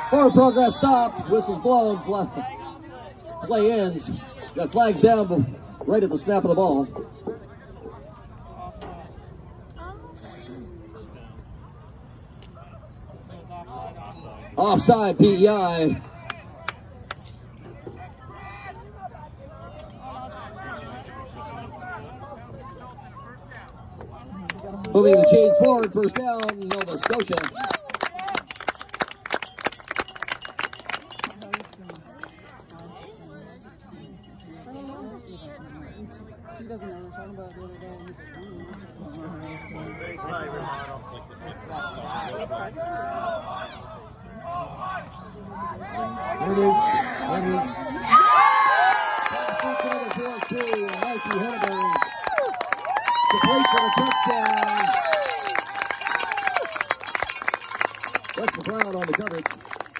Forward progress stopped. Whistles blown. Play ends. Got flags down right at the snap of the ball. Offside PEI. Moving the chains forward, first down, Nova Scotia. He doesn't know what we're talking about the other day. There it is. There it is. Mikey Henneberg. Complete for the touchdown. West McLeod on the coverage.